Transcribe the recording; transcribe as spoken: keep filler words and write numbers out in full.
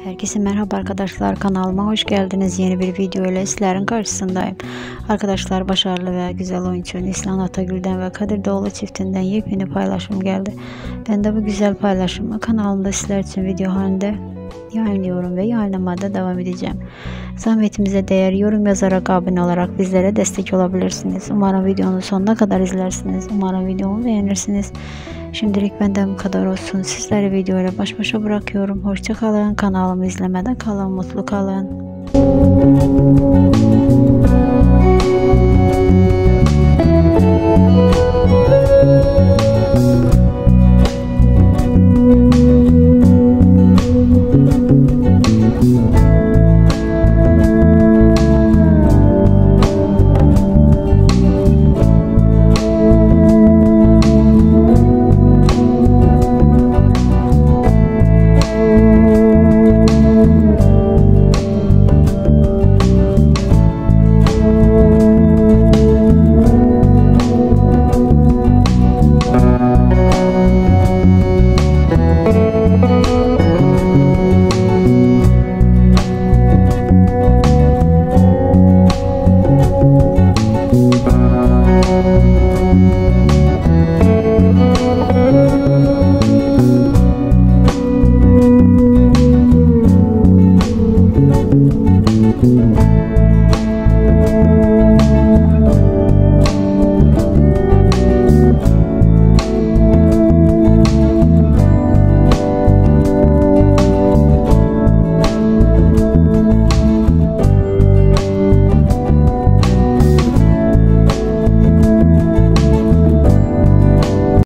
Herkese merhaba arkadaşlar, kanalıma hoş geldiniz. Yeni bir video ile sizlerin karşısındayım. Arkadaşlar, başarılı ve güzel oyuncu Neslihan Atagül'den ve Kadir Doğulu çiftinden yepyeni paylaşım geldi. Ben de bu güzel paylaşımı kanalımda sizler için video halinde yayınlıyorum ve yayınlamada devam edeceğim. Zahmetimize değer yorum yazarak, abone olarak bizlere destek olabilirsiniz. Umarım videonun sonuna kadar izlersiniz. Umarım videomu beğenirsiniz. Şimdilik benden bu kadar olsun. Sizleri videoyla baş başa bırakıyorum. Hoşça kalın. Kanalımı izlemede kalın. Mutlu kalın.